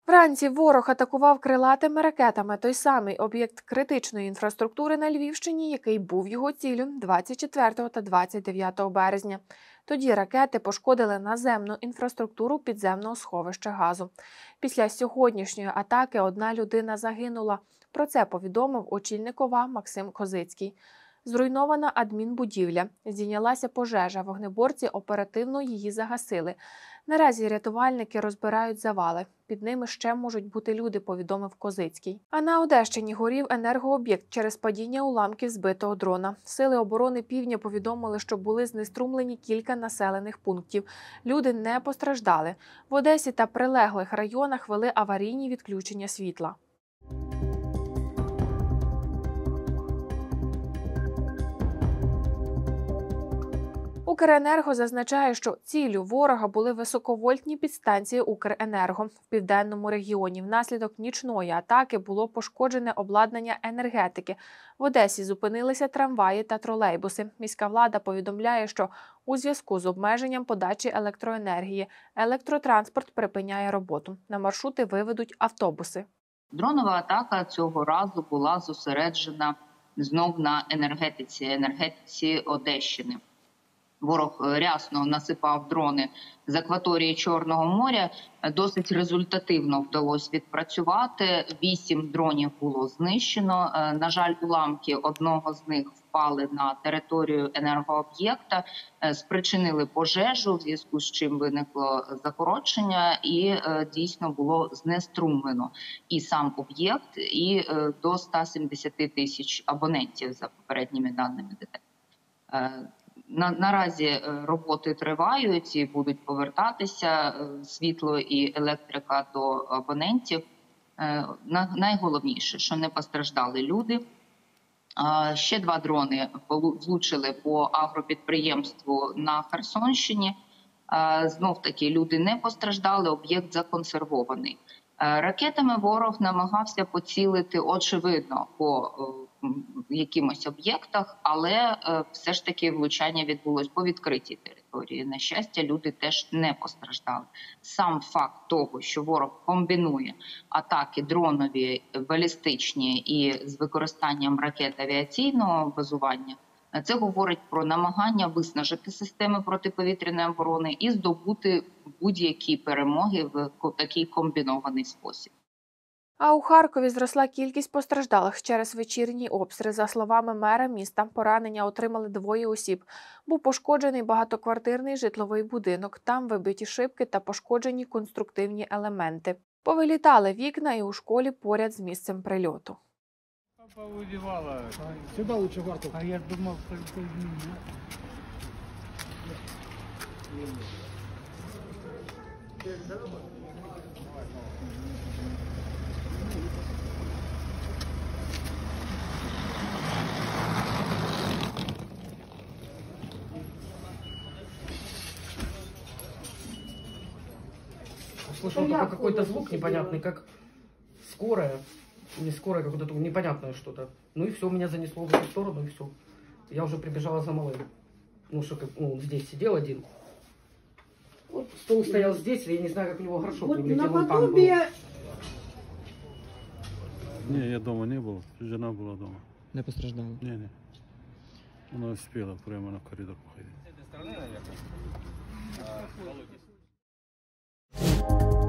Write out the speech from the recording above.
Вранці ворог атакував крилатими ракетами той самий об'єкт критичної інфраструктури на Львівщині, який був його ціллю 24 та 29 березня. Тоді ракети пошкодили наземну інфраструктуру підземного сховища газу. Після сьогоднішньої атаки одна людина загинула. Про це повідомив очільник ОВА Максим Козицький. Зруйнована адмінбудівля, здійнялася пожежа, вогнеборці оперативно її загасили. Наразі рятувальники розбирають завали. Під ними ще можуть бути люди, повідомив Козицький. А на Одещині горів енергооб'єкт через падіння уламків збитого дрона. Сили оборони Півдня повідомили, що були знеструмлені кілька населених пунктів. Люди не постраждали. В Одесі та прилеглих районах вели аварійні відключення світла. Укренерго зазначає, що ціллю ворога були високовольтні підстанції Укренерго. В південному регіоні внаслідок нічної атаки було пошкоджене обладнання енергетики. В Одесі зупинилися трамваї та тролейбуси. Міська влада повідомляє, що у зв'язку з обмеженням подачі електроенергії електротранспорт припиняє роботу. На маршрути виведуть автобуси. Дронова атака цього разу була зосереджена знов на енергетиці Одещини. Ворог рясно насипав дрони з акваторії Чорного моря. Досить результативно вдалося відпрацювати. 8 дронів було знищено. На жаль, уламки одного з них впали на територію енергооб'єкта, спричинили пожежу, в зв'язку з чим виникло закорочення і дійсно було знеструмлено і сам об'єкт, і до 170 тисяч абонентів за попередніми даними ДТЕК. Наразі роботи тривають і будуть повертатися світло і електрика до абонентів. Найголовніше, що не постраждали люди. Ще 2 дрони влучили по агропідприємству на Херсонщині. Знов-таки люди не постраждали, об'єкт законсервований. Ракетами ворог намагався поцілити, очевидно, по якимось об'єктах, але все ж таки влучання відбулось по відкритій території. На щастя, люди теж не постраждали. Сам факт того, що ворог комбінує атаки дронові, балістичні і з використанням ракет авіаційного базування, це говорить про намагання виснажити системи протиповітряної оборони і здобути будь-які перемоги в такий комбінований спосіб. А у Харкові зросла кількість постраждалих через вечірній обстріл. За словами мера міста, поранення отримали 2 осіб. Був пошкоджений багатоквартирний житловий будинок. Там вибиті шибки та пошкоджені конструктивні елементи. Повилітали вікна і у школі поряд з місцем прильоту. Повыдевала. Сюда лучше в арту. А я думал, только меня. Слышал только какой-то звук непонятный, как скорая. Не скорая, какое-то непонятное что-то. Ну и все, меня занесло в эту сторону, и все. Я уже прибежала за малым. Ну, что, он здесь сидел один. Вот стол стоял здесь, я не знаю, как у него горшок вот прилетел, он там был. Не, я дома не был, жена была дома. Не постраждала? Не. Она успела прямо на коридор походить.